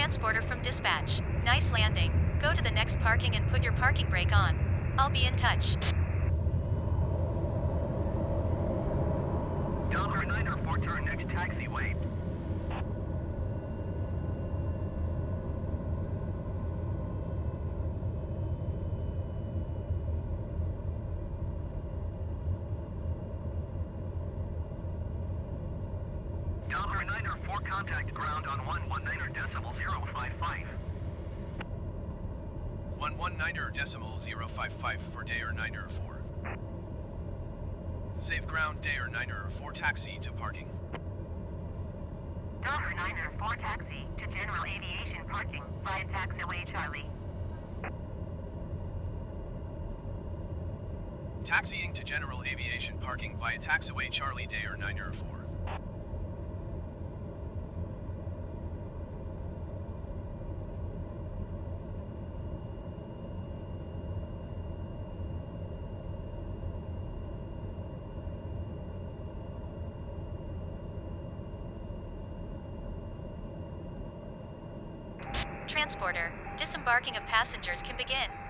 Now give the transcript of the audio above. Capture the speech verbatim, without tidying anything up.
Transporter from dispatch. Nice landing. Go to the next parking and put your parking brake on. I'll be in touch. Daher niner four, turn next taxiway. Daher niner four, contact ground on one one niner decimal zero five five. one one niner decimal zero five five for Daher niner four. Save ground Daher niner four, taxi to parking. Daher niner four, taxi to general aviation parking via taxiway Charlie. Taxiing to general aviation parking via taxiway Charlie Daher niner four. Transporter, disembarking of passengers can begin.